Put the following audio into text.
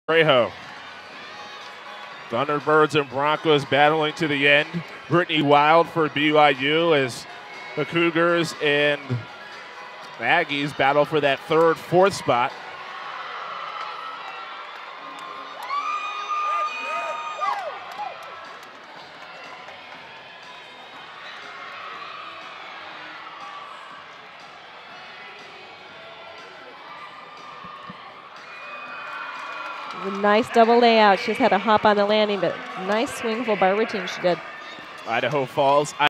Trejo. Thunderbirds and Broncos battling to the end. Brittany Wilde for BYU as the Cougars and Aggies battle for that third, fourth spot. A nice double layout. She just had a hop on the landing, but nice swing full bar routine she did. Idaho Falls.